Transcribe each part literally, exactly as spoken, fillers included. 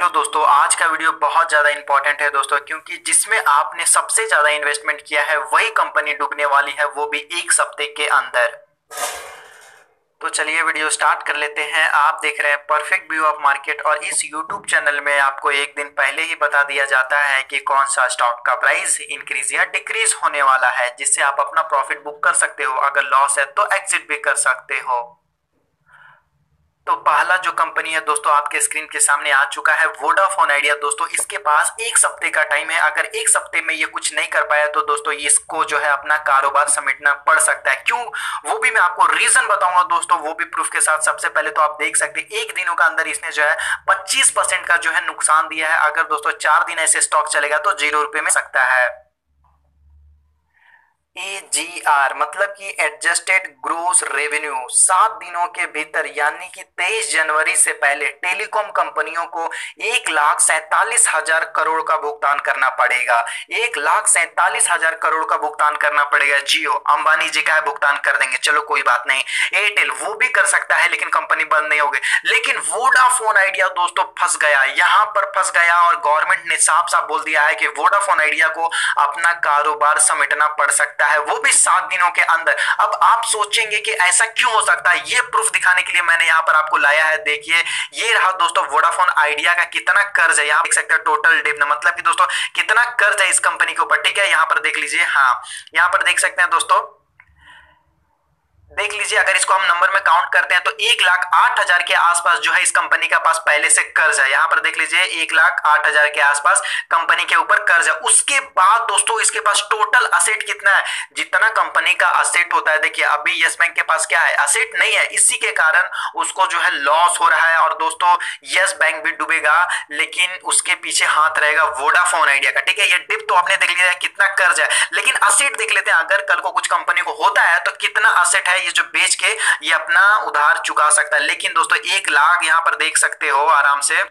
Hello दोस्तों, आज का वीडियो बहुत ज़्यादा इंपॉर्टेंट है दोस्तों, क्योंकि जिसमें आपने सबसे ज़्यादा इन्वेस्टमेंट किया है वही कंपनी डूबने वाली है, वो भी एक हफ्ते के अंदर। तो चलिए वीडियो स्टार्ट कर लेते हैं। आप देख रहे हैं परफेक्ट व्यू ऑफ मार्केट और इस यूट्यूब चैनल में आपको एक दिन पहले ही बता दिया जाता है कि कौन सा स्टॉक का प्राइस इंक्रीज या डिक्रीज होने वाला है, जिससे आप अपना प्रॉफिट बुक कर सकते हो। अगर लॉस है तो एग्जिट भी कर सकते हो। तो पहला जो कंपनी है दोस्तों आपके स्क्रीन के सामने आ चुका है, वोडाफोन आइडिया। दोस्तों इसके पास एक हफ्ते का टाइम है। अगर एक हफ्ते में ये कुछ नहीं कर पाया तो दोस्तों इसको जो है अपना कारोबार समेटना पड़ सकता है। क्यों, वो भी मैं आपको रीजन बताऊंगा दोस्तों, वो भी प्रूफ के साथ। सबसे पहले तो आप देख सकते हैं एक दिनों के अंदर इसने जो है पच्चीस परसेंट का जो है नुकसान दिया है। अगर दोस्तों चार दिन ऐसे स्टॉक चलेगा तो जीरो रुपए में सकता है। ए जी आर मतलब कि एडजस्टेड ग्रोस रेवेन्यू, सात दिनों के भीतर यानी कि तेईस जनवरी से पहले टेलीकॉम कंपनियों को एक लाख सैतालीस हजार करोड़ का भुगतान करना पड़ेगा। एक लाख सैतालीस हजार करोड़ का भुगतान करना पड़ेगा। जियो अंबानी जी का है, भुगतान कर देंगे, चलो कोई बात नहीं। एयरटेल वो भी कर सकता है लेकिन कंपनी बंद नहीं होगी। लेकिन वोडाफोन आइडिया दोस्तों फंस गया, यहां पर फंस गया और गवर्नमेंट ने साफ साफ बोल दिया है कि वोडाफोन आइडिया को अपना कारोबार समेटना पड़ सकता है, वो भी सात दिनों के अंदर। अब आप सोचेंगे कि ऐसा क्यों हो सकता है, ये प्रूफ दिखाने के लिए मैंने यहां पर आपको लाया है। देखिए ये रहा दोस्तों वोडाफोन आइडिया का कितना कर्ज है, यहां देख सकते हैं टोटल डेट, मतलब कि दोस्तों कितना कर्ज है इस कंपनी के ऊपर। ठीक है, यहां पर देख लीजिए। हाँ, यहां पर देख सकते हैं दोस्तों, देख लीजिए अगर इसको हम नंबर में काउंट करते हैं तो एक लाख आठ हजार के आसपास जो है इस कंपनी के पास पहले से कर्ज है। यहां पर देख लीजिए एक लाख आठ हजार के आसपास कंपनी के ऊपर कर्ज है। उसके बाद दोस्तों इसके पास टोटल असेट कितना है, जितना कंपनी का असेट होता है। देखिए अभी यस बैंक के पास क्या है, असेट नहीं है, इसी के कारण उसको जो है लॉस हो रहा है। और दोस्तों यस बैंक भी डूबेगा लेकिन उसके पीछे हाथ रहेगा वोडाफोन आइडिया का। ठीक है, ये डिप तो आपने देख लिया कितना कर्ज है, लेकिन असेट देख लेते हैं। अगर कल को कुछ कंपनी को होता है तो कितना असेट है ये जो बेच के ये अपना उधार चुका सकता है। लेकिन दोस्तों एक लाख यहां पर देख सकते हो आराम से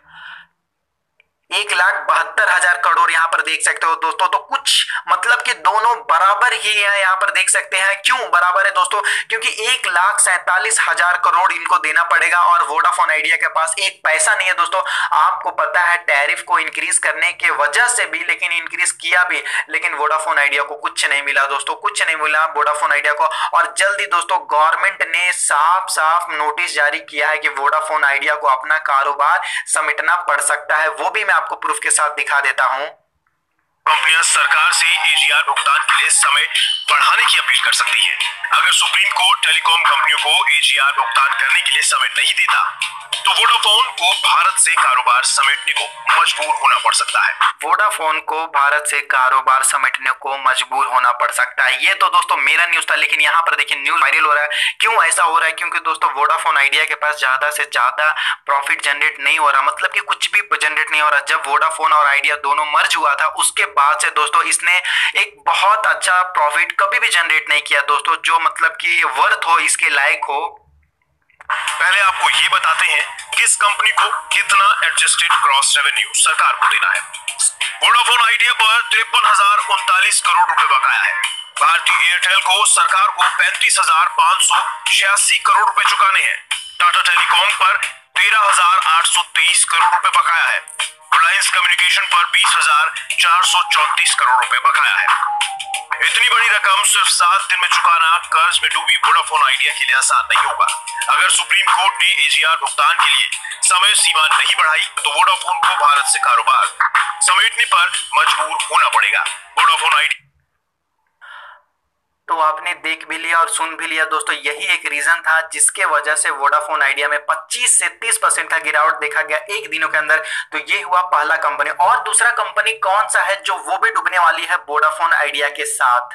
एक लाख बहत्तर हजार करोड़ यहां पर देख सकते हो दोस्तों। तो कुछ मतलब कि दोनों बराबर ही है, यहां पर देख सकते हैं। क्यों बराबर है दोस्तों, क्योंकि एक लाख सैतालीस हजार करोड़ इनको देना पड़ेगा और वोडाफोन आइडिया के पास एक पैसा नहीं है दोस्तों। आपको पता है टैरिफ को इंक्रीज करने के वजह से भी, लेकिन इंक्रीज किया भी, लेकिन वोडाफोन आइडिया को कुछ नहीं मिला दोस्तों, कुछ नहीं मिला वोडाफोन आइडिया को। और जल्दी दोस्तों गवर्नमेंट ने साफ साफ नोटिस जारी किया है कि वोडाफोन आइडिया को अपना कारोबार समेटना पड़ सकता है। वो भी मैं आपको प्रूफ के साथ दिखा देता हूं। कंपनियां सरकार से ए जी आर भुगतान के लिए समय बढ़ाने की अपील कर सकती है। अगर सुप्रीम कोर्ट टेलीकॉम कंपनियों को ए जी आर भुगतान करने के लिए समय नहीं देता तो वोडाफोन को भारत से कारोबार समेटने को मजबूर होना पड़ सकता है। वोडाफोन को भारत से कारोबार समेटने को मजबूर होना पड़ सकता है। ये तो दोस्तों मेरा न्यूज था, लेकिन यहाँ पर देखिए न्यूज वायरल हो रहा है। क्यों ऐसा हो रहा है, क्योंकि दोस्तों वोडाफोन आइडिया के पास ज्यादा से ज्यादा प्रॉफिट जनरेट नहीं हो रहा, मतलब कि कुछ भी जनरेट नहीं हो रहा। जब वोडाफोन और आइडिया दोनों मर्ज हुआ था उसके बाद से दोस्तों इसने एक बहुत अच्छा प्रॉफिट कभी भी जनरेट नहीं किया दोस्तों, जो मतलब कि वर्थ हो, इसके लायक हो। पहले आपको ये बताते हैं कि इस कंपनी को कितना एडजस्टेड क्रॉस रेवेन्यू सरकार को देना है। वोडाफोन आइडिया पर तिरपन हजार उनतालीस करोड़ रुपए बकाया है। भारतीय एयरटेल को सरकार को पैंतीस हजार पांच सौ छियासी करोड़ रुपए चुकाने हैं। टाटा टेलीकॉम पर तेरह हजार आठ सौ तेईस करोड़ रुपए बकाया है। रिलायंस कम्युनिकेशन पर बीस हजार चार सौ चौंतीस करोड़ रुपए बकाया है। इतनी बड़ी रकम सिर्फ सात दिन में चुकाना कर्ज में डूबी वोडाफोन आइडिया के लिए आसान नहीं होगा। अगर सुप्रीम कोर्ट ने ए जी आर भुगतान के लिए समय सीमा नहीं बढ़ाई तो वोडाफोन को भारत से कारोबार समेटने पर मजबूर होना पड़ेगा। वोडाफोन आइडिया तो आपने देख भी लिया और सुन भी लिया दोस्तों, यही एक रीजन था जिसके वजह से वोडाफोन आइडिया में पच्चीस से तीस परसेंट का गिरावट देखा गया एक दिनों के अंदर। तो ये हुआ पहला कंपनी। और दूसरा कंपनी कौन सा है जो वो भी डूबने वाली है वोडाफोन आइडिया के साथ,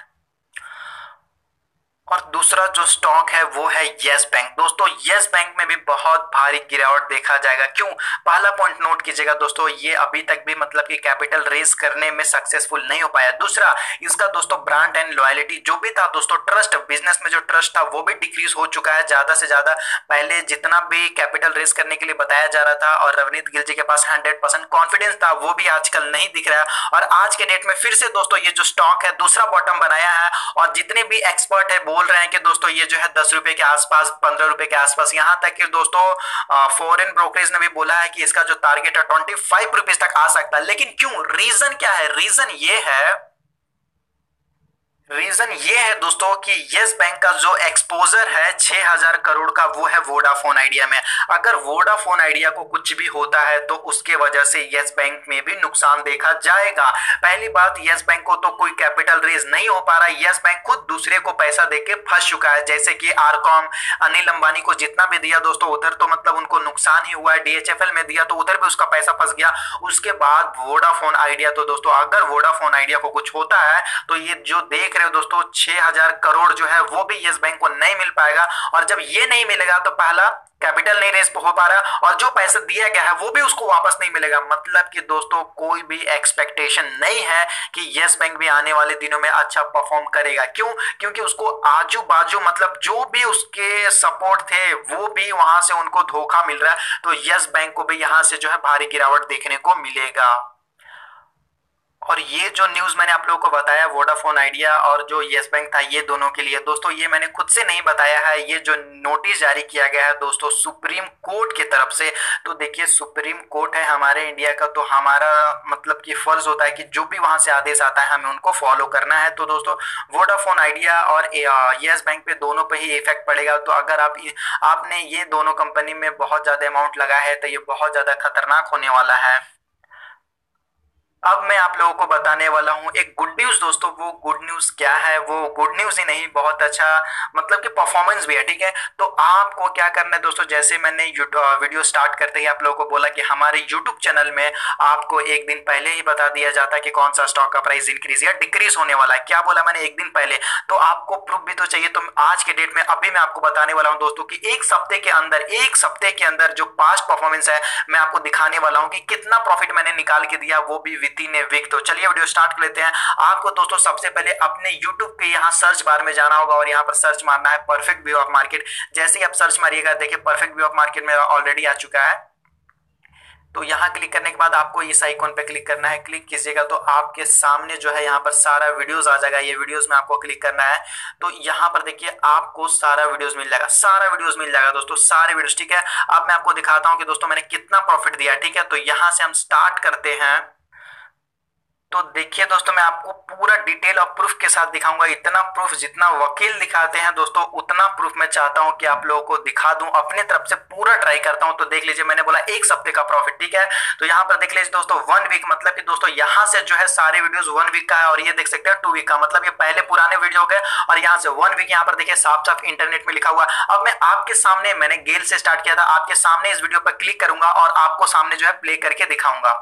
और दूसरा जो स्टॉक है वो है यस बैंक। दोस्तों यस बैंक में भी बहुत भारी गिरावट देखा जाएगा। क्यों, पहला पॉइंट नोट कीजिएगा दोस्तों, ये अभी तक भी मतलब कि कैपिटल रेज करने में सक्सेसफुल नहीं हो पाया। दूसरा इसका दोस्तों ब्रांड एंड लॉयलिटी जो भी था दोस्तों, ट्रस्ट बिजनेस में जो ट्रस्ट था वो भी डिक्रीज हो चुका है ज्यादा से ज्यादा। पहले जितना भी कैपिटल रेज करने के लिए बताया जा रहा था और रवनीत गिल जी के पास हंड्रेड परसेंट कॉन्फिडेंस था, वो भी आजकल नहीं दिख रहा है। और आज के डेट में फिर से दोस्तों ये जो स्टॉक है दूसरा बॉटम बनाया है और जितने भी एक्सपर्ट है बोल रहे हैं कि दोस्तों ये जो है दस रुपए के आसपास, पंद्रह रुपए के आसपास, यहाँ तक कि दोस्तों फॉरेन ब्रोकरेज ने भी बोला है कि इसका जो टारगेट है ट्वेंटी फाइव रुपीज तक आ सकता है। लेकिन क्यों? रीजन क्या है? रीजन ये है रीजन ये है दोस्तों कि यस बैंक का जो एक्सपोजर है छह हज़ार करोड़ का, वो है वोडाफोन आइडिया में। अगर वोडाफोन आइडिया को कुछ भी होता है तो उसके वजह से यस बैंक में भी नुकसान देखा जाएगा। पहली बात, यस बैंक को तो कोई कैपिटल रेज नहीं हो पा रहा है। यस बैंक खुद दूसरे को पैसा देके फंस चुका है, जैसे कि आरकॉम, अनिल अंबानी को जितना भी दिया दोस्तों उधर तो मतलब उनको नुकसान ही हुआ है। डीएचएफएल में दिया तो उधर भी उसका पैसा फंस गया। उसके बाद वोडाफोन आइडिया, तो दोस्तों अगर वोडाफोन आइडिया को कुछ होता है तो ये जो देख रहे हो दोस्तों छह हज़ार करोड़ जो है वो भी यस बैंक को नहीं मिल पाएगा। और जब ये नहीं मिलेगा तो पहला कैपिटल नहीं रेस हो पा रहा और जो पैसा दिया गया है वो भी उसको वापस नहीं मिलेगा। मतलब कि दोस्तों कोई भी एक्सपेक्टेशन नहीं है कि यस बैंक भी आने वाले दिनों में अच्छा परफॉर्म करेगा। क्यों? क्योंकि उसको आजू बाजू मतलब जो भी उसके सपोर्ट थे वो भी वहां से उनको धोखा मिल रहा है। तो यस बैंक को भी यहां से जो है भारी गिरावट देखने को मिलेगा। और ये जो न्यूज मैंने आप लोगों को बताया वोडाफोन आइडिया और जो यस बैंक था, ये दोनों के लिए दोस्तों ये मैंने खुद से नहीं बताया है। ये जो नोटिस जारी किया गया है दोस्तों सुप्रीम कोर्ट की तरफ से, तो देखिए सुप्रीम कोर्ट है हमारे इंडिया का, तो हमारा मतलब कि फर्ज होता है कि जो भी वहां से आदेश आता है हमें उनको फॉलो करना है। तो दोस्तों वोडाफोन आइडिया और यस बैंक पे दोनों पे ही इफेक्ट पड़ेगा। तो अगर आप आपने ये दोनों कंपनी में बहुत ज्यादा अमाउंट लगा है तो ये बहुत ज्यादा खतरनाक होने वाला है। अब मैं आप लोगों को बताने वाला हूं एक गुड न्यूज दोस्तों। वो गुड न्यूज क्या है? वो गुड न्यूज ही नहीं, बहुत अच्छा मतलब कि परफॉर्मेंस भी है, ठीक है। तो आपको क्या करना है दोस्तों, जैसे मैंने वीडियो स्टार्ट करते ही आप लोगों को बोला कि हमारे यूट्यूब चैनल में आपको एक दिन पहले ही बता दिया जाता है कि कौन सा स्टॉक का प्राइस इंक्रीज या डिक्रीज होने वाला है। क्या बोला मैंने? एक दिन पहले। तो आपको प्रूफ भी तो चाहिए। तो आज के डेट में अभी मैं आपको बताने वाला हूं दोस्तों कि एक सप्ते के अंदर एक सप्ते के अंदर जो पास्ट परफॉर्मेंस है मैं आपको दिखाने वाला हूं कि कितना प्रॉफिट मैंने निकाल के दिया, वो भी विदिन ए वीक। तो चलिए वीडियो स्टार्ट कर लेते हैं। आपको दोस्तों सबसे पहले अपने YouTube के यहाँ सर्च बार में जाना होगा और यहाँ पर सर्च मारना है परफेक्ट व्यू ऑफ मार्केट। जैसे ही आप सर्च मारिएगा देखिए परफेक्ट व्यू ऑफ मार्केट मेरा ऑलरेडी आ चुका है। तो यहाँ क्लिक करने के बाद आपको इस आइकॉन पे क्लिक करना है। क्लिक कीजिएगा तो आपके सामने जो है यहाँ पर सारा वीडियोस आ जाएगा। ये वीडियोस में आपको क्लिक करना है तो यहाँ पर देखिए आपको सारा वीडियोस मिल जाएगा, सारा वीडियोस मिल जाएगा दोस्तों, सारे वीडियोस, ठीक है। अब मैं आपको दिखाता हूँ कि दोस्तों मैंने कितना प्रॉफिट दिया, ठीक है। तो यहाँ से हम स्टार्ट करते हैं। तो देखिए दोस्तों मैं आपको पूरा डिटेल और प्रूफ के साथ दिखाऊंगा। इतना प्रूफ जितना वकील दिखाते हैं दोस्तों उतना प्रूफ मैं चाहता हूं कि आप लोगों को दिखा दूं। अपने तरफ से पूरा ट्राई करता हूं। तो देख लीजिए मैंने बोला एक हफ्ते का प्रॉफिट, ठीक है। तो यहाँ पर देख लीजिए दोस्तों वन वीक, मतलब कि दोस्तों यहाँ से जो है सारे वीडियोस वन वीक का है और ये देख सकते हैं टू वीक का, मतलब ये पहले पुराने वीडियो हो गए और यहाँ से वन वीक। यहाँ पर देखिए साफ साफ इंटरनेट में लिखा हुआ। अब मैं आपके सामने, मैंने गेल से स्टार्ट किया था, आपके सामने इस वीडियो पर क्लिक करूंगा और आपको सामने जो है प्ले करके दिखाऊंगा।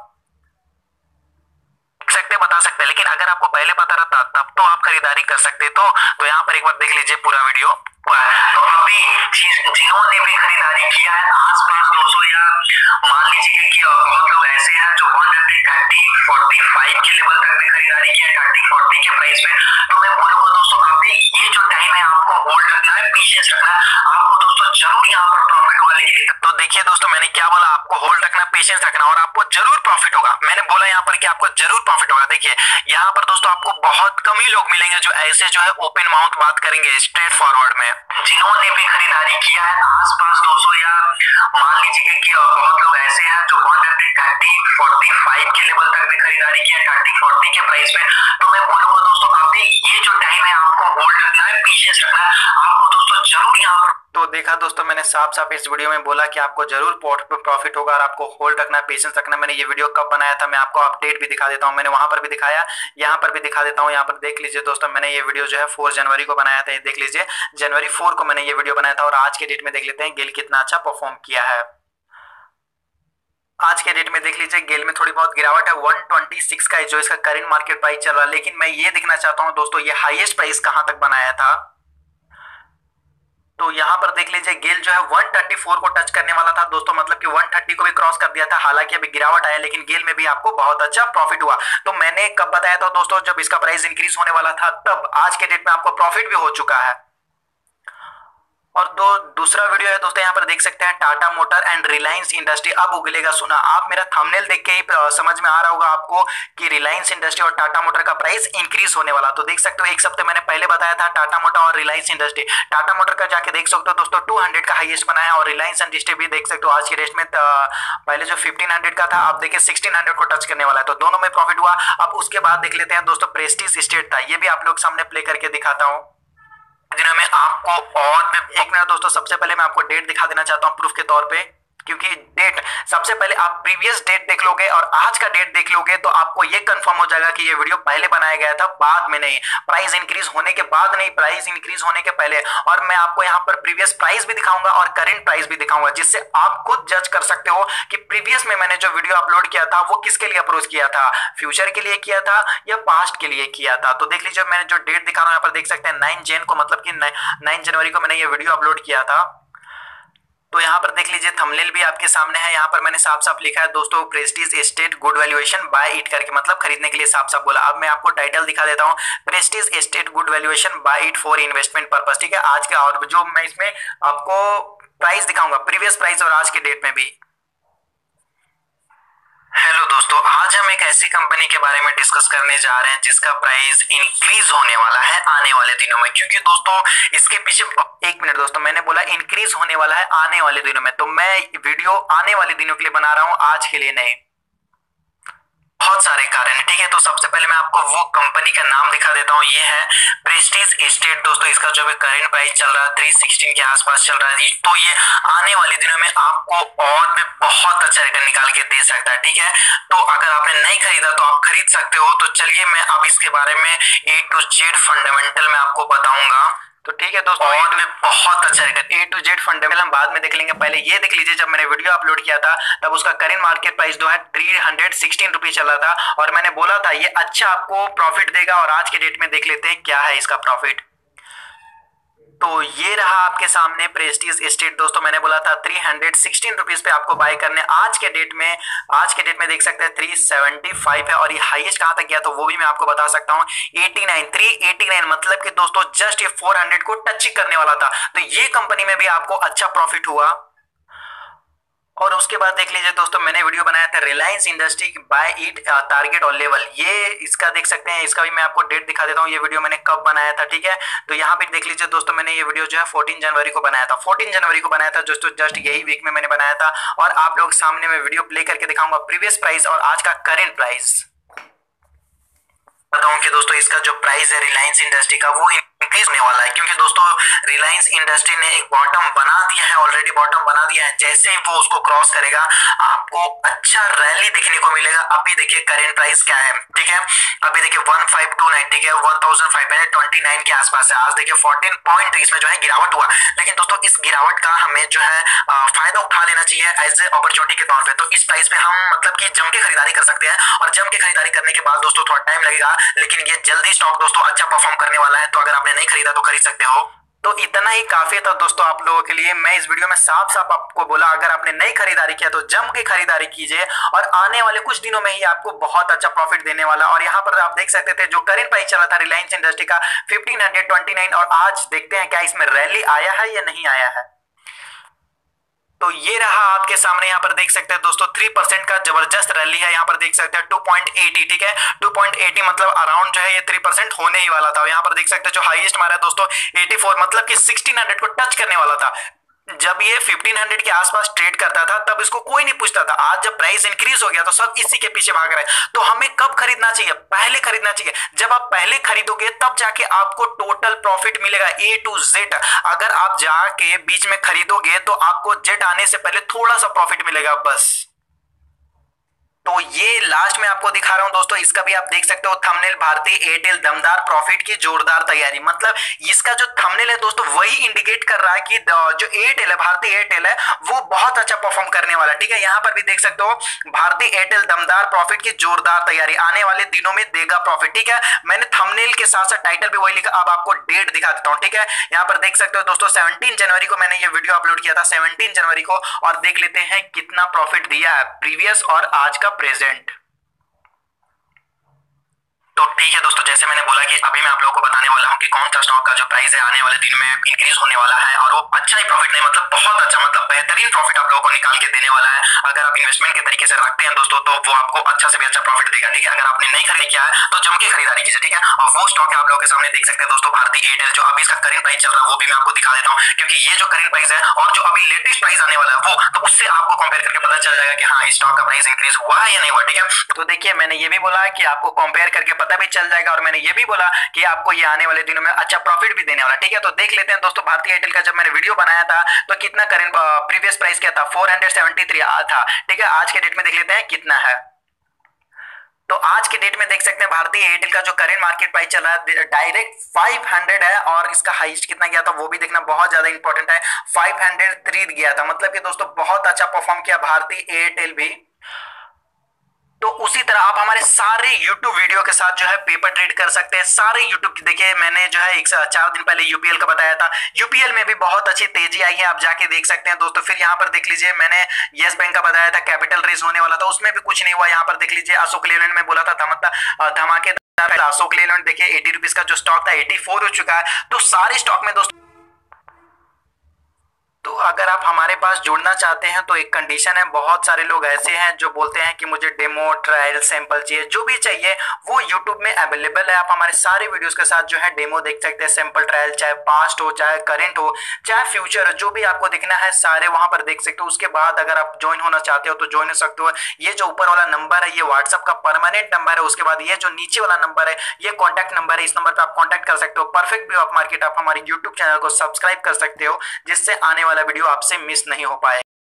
सकते बता सकते हैं, लेकिन अगर आपको पहले पता रहता तब तो आप खरीदारी कर सकते। तो तो यहाँ पर एक बार देख लीजिए पूरा वीडियो। तो अभी जिन्होंने भी खरीदारी किया है आसपास दो सौ या मान लीजिए कि बहुत लोग ऐसे हैं जो वन थर्टी फोर्टी फाइव के लेवल तक भी खरीदारी किया है थर्टी फोर्टी के प्राइस में। तो मैं बोलूंगा दोस्तों अभी ये जो टाइम है आपको होल्ड रखना है, पेशेंस रखना है। आपको दोस्तों जरूर यहाँ पर प्रॉफिट वाले के लिए, तो देखिए दोस्तों मैंने क्या बोला, आपको होल्ड रखना, पेशेंस रखना और आपको जरूर प्रॉफिट होगा। मैंने बोला यहाँ पर कि आपको जरूर प्रॉफिट होगा। देखिए यहाँ पर दोस्तों आपको बहुत कम ही लोग मिलेंगे जो ऐसे जो है ओपन माउथ बात करेंगे स्ट्रेट फॉरवर्ड में। जिन्होंने भी खरीदारी किया है आसपास दो सौ या मान लीजिए कि बहुत लोग ऐसे हैं जो वन थर्टी फोर्टी फाइव के लेवल तक भी खरीदारी किया है थर्टी फोर्टी के प्राइस में। तो मैं बोलूंगा दोस्तों अभी ये जो टाइम है आपको होल्ड रखना है, पेशेंस रखना है। आपको दोस्तों जरूर यहाँ पर, तो देखा दोस्तों मैंने साफ साफ इस वीडियो में बोला कि आपको जरूर प्रॉफिट होगा और आपको होल्ड रखना, पेशेंस रखना। मैंने ये वीडियो कब बनाया था मैं आपको अपडेट भी दिखा देता हूं। मैंने वहां पर भी दिखाया, यहाँ पर भी दिखा देता हूं। यहाँ पर देख लीजिए दोस्तों मैंने ये वीडियो जो है फोर जनवरी को बनाया था। ये देख लीजिए जनवरी फोर को मैंने ये वीडियो बनाया था और आज के डेट में देख लेते हैं गेल कितना अच्छा परफॉर्म किया है। आज के डेट में देख लीजिए गेल में थोड़ी बहुत गिरावट है, वन ट्वेंटी सिक्स का जो इसका करंट मार्केट प्राइस चल रहा है। लेकिन मैं ये देखना चाहता हूं दोस्तों ये हाईएस्ट प्राइस कहां तक बनाया था। तो यहाँ पर देख लीजिए गेल जो है वन थर्टी फोर को टच करने वाला था दोस्तों, मतलब कि वन थर्टी को भी क्रॉस कर दिया था। हालांकि अभी गिरावट आया लेकिन गेल में भी आपको बहुत अच्छा प्रॉफिट हुआ। तो मैंने कब बताया था दोस्तों, जब इसका प्राइस इंक्रीज होने वाला था तब। आज के डेट में आपको प्रॉफिट भी हो चुका है। और दो दूसरा वीडियो है दोस्तों, यहाँ पर देख सकते हैं Tata motor and Reliance industry अब उगलेगा सोना। आप मेरा थंबनेल देख के ही समझ में आ रहा होगा आपको कि रिलायंस इंडस्ट्री और टाटा मोटर का प्राइस इंक्रीज होने वाला। तो देख सकते हो एक सप्ताह मैंने पहले बताया था टाटा मोटर और रिलायंस इंडस्ट्री, टाटा मोटर का जाके देख सकते हो दोस्तों टू हंड्रेड का हाईएस्ट बनाया और रिलायंस इंडस्ट्री भी देख सकते हो आज की रेट में पहले जो फिफ्टीन हंड्रेड का था अब देखिए सिक्सटीन हंड्रेड को टच करने वाला है। तो दोनों में प्रॉफिट हुआ। अब उसके बाद देख लेते हैं दोस्तों प्रेस्टीज एस्टेट था, ये भी आप लोग सामने प्ले करके दिखाता हूँ दिनों में आपको। और एक मिनट दोस्तों, सबसे पहले मैं आपको डेट दिखा देना चाहता हूं प्रूफ के तौर पे, क्योंकि डेट सबसे पहले आप प्रीवियस डेट देख लोगे और आज का डेट देख लोगे तो आपको ये कंफर्म हो जाएगा कि ये वीडियो पहले बनाया गया था, बाद में नहीं, प्राइस इंक्रीज होने के बाद नहीं, प्राइस इंक्रीज होने के पहले। और मैं आपको यहाँ पर प्रीवियस प्राइस भी दिखाऊंगा और करंट प्राइस भी दिखाऊंगा, जिससे आप खुद जज कर सकते हो कि प्रीवियस में मैंने जो वीडियो अपलोड किया था वो किसके लिए अप्रोच किया था, फ्यूचर के लिए किया था या पास्ट के लिए किया था। तो देख लीजिए मैंने जो डेट दिखा रहा हूं यहाँ पर देख सकते हैं नाइन जैन को, मतलब कि नाइन जनवरी को मैंने ये वीडियो अपलोड किया था। तो यहाँ पर देख लीजिए थंबनेल भी आपके सामने है, यहाँ पर मैंने साफ साफ लिखा है दोस्तों Prestige Estate good valuation buy it करके, मतलब खरीदने के लिए साफ साफ बोला। अब मैं आपको टाइटल दिखा देता हूँ, Prestige Estate good valuation buy it for investment purpose, ठीक है आज का। और जो मैं इसमें आपको प्राइस दिखाऊंगा प्रीवियस प्राइस और आज के डेट में भी। हेलो दोस्तों, आज हम एक ऐसी कंपनी के बारे में डिस्कस करने जा रहे हैं जिसका प्राइस इंक्रीज होने वाला है आने वाले दिनों में, क्योंकि दोस्तों इसके पीछे एक मिनट दोस्तों मैंने बोला इंक्रीज होने वाला है आने वाले दिनों में, तो मैं वीडियो आने वाले दिनों के लिए बना रहा हूं, आज के लिए नहीं। बहुत सारे कारण है, ठीक है। तो सबसे पहले मैं आपको वो कंपनी का नाम दिखा देता हूँ, ये है प्रेस्टीज एस्टेट दोस्तों। इसका जो भी करंट प्राइस चल रहा है थ्री सिक्सटीन के आसपास चल रहा है, तो ये आने वाले दिनों में आपको और भी बहुत अच्छा रिटर्न निकाल के दे सकता है, ठीक है। तो अगर आपने नहीं खरीदा तो आप खरीद सकते हो। तो चलिए मैं अब इसके बारे में ए टू जेड फंडामेंटल में आपको बताऊंगा। तो ठीक है दोस्तों, और भी बहुत अच्छा return A to Z fundamental हम बाद में देख लेंगे। पहले ये देख लीजिए जब मैंने वीडियो अपलोड किया था तब उसका करंट मार्केट प्राइस जो है थ्री हंड्रेड सिक्सटीन रुपीज चला था और मैंने बोला था ये अच्छा आपको प्रॉफिट देगा। और आज के डेट में देख लेते हैं क्या है इसका प्रॉफिट। तो ये रहा आपके सामने प्रेस्टीज एस्टेट दोस्तों, मैंने बोला था थ्री हंड्रेड सिक्सटीन रुपीज पे आपको बाय करने। आज के डेट में आज के डेट में देख सकते हैं थ्री सेवेंटी फाइव है और ये हाईएस्ट कहां तक गया तो वो भी मैं आपको बता सकता हूं eighty nine, three eighty nine, मतलब कि दोस्तों जस्ट ये फोर हंड्रेड को टच करने वाला था। तो ये कंपनी में भी आपको अच्छा प्रॉफिट हुआ। और उसके बाद देख लीजिए दोस्तों मैंने वीडियो बनाया था Reliance industry buy it target और लेवल, ये इसका देख सकते हैं, इसका भी मैं आपको डेट दिखा देता हूँ ये वीडियो मैंने कब बनाया था, ठीक है। तो यहाँ पे देख लीजिए दोस्तों मैंने ये वीडियो जो है फोर्टीन जनवरी को बनाया था, फोर्टीन जनवरी को बनाया था दोस्तों, जस्ट यही वीक में मैंने बनाया था। और आप लोग सामने में वीडियो प्ले करके दिखाऊंगा प्रीवियस प्राइस और आज का करेंट प्राइस। बताऊं कि दोस्तों इसका जो प्राइस है रिलायंस इंडस्ट्री का वो इंक्रीज होने वाला है, क्योंकि दोस्तों रिलायंस इंडस्ट्री ने एक बॉटम बना दिया है, ऑलरेडी बॉटम बना दिया है। जैसे ही वो उसको क्रॉस करेगा आपको अच्छा रैली देखने को मिलेगा। अभी देखिए करंट प्राइस क्या है, ठीक है, अभी देखिए वन फाइव टू नाइन, ठीक है, one thousand five hundred twenty nine के आसपास है। आज देखिए फोर्टीन पॉइंट इसमें जो है गिरावट हुआ, लेकिन दोस्तों इस गिरावट का हमें जो है आ, फायदा उठा लेना चाहिए एज ए अपॉर्चुनिटी के तौर पे। तो इस प्राइस पे हम मतलब कि जम के खरीदारी कर सकते हैं और जम के खरीदारी करने के बाद दोस्तों थोड़ा टाइम लगेगा, लेकिन ये जल्दी स्टॉक दोस्तों अच्छा परफॉर्म करने वाला है। तो अगर आपने नहीं खरीदा तो खरीद सकते हो। तो इतना ही काफी था दोस्तों आप लोगों के लिए। मैं इस वीडियो में साफ साफ आपको बोला अगर आपने नई खरीदारी किया तो जम के खरीदारी कीजिए और आने वाले कुछ दिनों में ही आपको बहुत अच्छा प्रॉफिट देने वाला। और यहाँ पर आप देख सकते थे जो करंट प्राइस चला था रिलायंस इंडस्ट्री का फिफ्टीन हंड्रेड ट्वेंटी नाइन, और आज देखते हैं क्या इसमें रैली आया है या नहीं आया है। तो ये रहा आपके सामने, यहाँ पर देख सकते हैं दोस्तों थ्री परसेंट का जबरदस्त रैली है। यहाँ पर देख सकते हैं टू पॉइंट एटी, ठीक है, टू पॉइंट एटी मतलब अराउंड जो है ये थ्री परसेंट होने ही वाला था। यहाँ पर देख सकते हैं जो हाईएस्ट मारा है दोस्तों एटी फोर, मतलब कि सिक्सटीन हंड्रेड को टच करने वाला था। जब ये फिफ्टीन हंड्रेड के आसपास ट्रेड करता था तब इसको कोई नहीं पूछता था। आज जब प्राइस इंक्रीज हो गया तो सब इसी के पीछे भाग रहे हैं। तो हमें कब खरीदना चाहिए? पहले खरीदना चाहिए। जब आप पहले खरीदोगे तब जाके आपको टोटल प्रॉफिट मिलेगा ए टू जेड। अगर आप जाके बीच में खरीदोगे तो आपको जेड आने से पहले थोड़ा सा प्रॉफिट मिलेगा बस। तो ये लास्ट में आपको दिखा रहा हूं दोस्तों, इसका भी आप देख सकते हो थंबनेल भारतीय एयरटेल दमदार प्रॉफिट की जोरदार तैयारी। मतलब इसका जो थंबनेल है दोस्तों वही इंडिकेट कर रहा है कि जो एयरटेल है, भारतीय एयरटेल है, वो बहुत अच्छा परफॉर्म करने वाला है, ठीक है। यहाँ पर भी देख सकते हो भारतीय एयरटेल दमदार प्रॉफिट की जोरदार तैयारी, आने वाले दिनों में देगा प्रॉफिट, ठीक है। मैंने थंबनेल के साथ साथ टाइटल भी वही लिखा। अब आपको डेट दिखा देता हूँ, ठीक है। यहाँ पर देख सकते हो दोस्तों सेवनटीन जनवरी को मैंने ये वीडियो अपलोड किया था, सेवनटीन जनवरी को, और देख लेते हैं कितना प्रॉफिट दिया है प्रीवियस और आज का प्रेजेंट। तो तो ठीक है दोस्तों, जैसे मैंने बोला कि अभी मैं आप लोगों को बताने वाला हूँ कि कौन सा स्टॉक का जो प्राइस है आने वाले दिन में इंक्रीज होने वाला है, और वो अच्छा ही प्रॉफिट नहीं मतलब बहुत अच्छा मतलब बेहतरीन प्रॉफिट आप लोगों को निकाल के देने वाला है। अगर आप इन्वेस्टमेंट के तरीके से रखते हैं दोस्तों तो वो आपको अच्छा से भी अच्छा प्रॉफिट देगा, ठीक है। अगर आपने नहीं खरीद किया है तो जम के खरीदारी कीजिए, ठीक है। और वो स्टॉक है आप लोगों के सामने देख सकते हैं दोस्तों, भारतीय एयरटेल, जो अभी इसका करंट प्राइस चल रहा है वो भी मैं आपको दिखा देता हूँ, क्योंकि ये जो करंट प्राइस है और जो अभी लेटेस्ट प्राइस आने वाला है वो, तो उससे आपको कंपेयर करके पता चल जाएगा कि हाँ स्टॉक का प्राइस इंक्रीज हुआ है या नहीं हुआ, ठीक है। तो देखिए मैंने ये भी बोला कि आपको कंपेयर करके पता भी चल जाएगा, और मैंने ये भी बोला कि आपको ये आने वाले दिनों में अच्छा प्रॉफिट भी देने वाला, ठीक है। तो देख लेते हैं दोस्तों, भारतीय एयरटेल का जब मैंने वीडियो बनाया था तो कितना करंट प्रीवियस प्राइस क्या था, फोर हंड्रेड सेवेंटी थ्री था, ठीक है। आज के डेट में देख लेते हैं कितना है। तो आज के डेट में देख सकते हैं भारतीय एयरटेल का जो करंट मार्केट प्राइस चल रहा है डायरेक्ट फाइव हंड्रेड है, और इसका हाईएस्ट कितना गया था वो भी देखना बहुत ज्यादा इंपॉर्टेंट है, फाइव हंड्रेड थ्री गया था। मतलब कि दोस्तों बहुत अच्छा परफॉर्म किया भारतीय एयरटेल भी। तो उसी तरह आप हमारे सारे YouTube वीडियो के साथ जो है पेपर ट्रेड कर सकते हैं, सारे YouTube देखिए मैंने जो है एक चार दिन पहले यूपीएल का बताया था, यूपीएल में भी बहुत अच्छी तेजी आई है, आप जाके देख सकते हैं दोस्तों। फिर यहाँ पर देख लीजिए मैंने यस बैंक का बताया था, कैपिटल रेज होने वाला था, उसमें भी कुछ नहीं हुआ। यहाँ पर देख लीजिए अशोक लेलैंड में बोला था धमाका धमाकेदार, अशोक लेलैंड देखिए एटी रुपीज का जो स्टॉक था एटी फोर हो चुका है। तो सारे स्टॉक में दोस्तों, तो अगर आप हमारे पास जुड़ना चाहते हैं तो एक कंडीशन है, बहुत सारे लोग ऐसे हैं जो बोलते हैं कि मुझे डेमो ट्रायल सैंपल चाहिए, जो भी चाहिए वो यूट्यूब में अवेलेबल है। आप हमारे सारे वीडियोस के साथ जो है डेमो देख सकते हैं, सैंपल ट्रायल, चाहे पास्ट हो, चाहे करंट हो, चाहे फ्यूचर, जो भी आपको देखना है सारे वहां पर देख सकते हो। उसके बाद अगर आप ज्वाइन होना चाहते हो तो ज्वाइन हो सकते हो। ये जो ऊपर वाला नंबर है ये व्हाट्सएप का परमानेंट नंबर है, उसके बाद ये जो नीचे वाला नंबर है ये कॉन्टैक्ट नंबर है, इस नंबर पर आप कॉन्टैक्ट कर सकते हो। परफेक्ट व्यू ऑफ मार्केट आप हमारे यूट्यूब चैनल को सब्सक्राइब कर सकते हो, जिससे आने वाला वीडियो आपसे मिस नहीं हो पाए।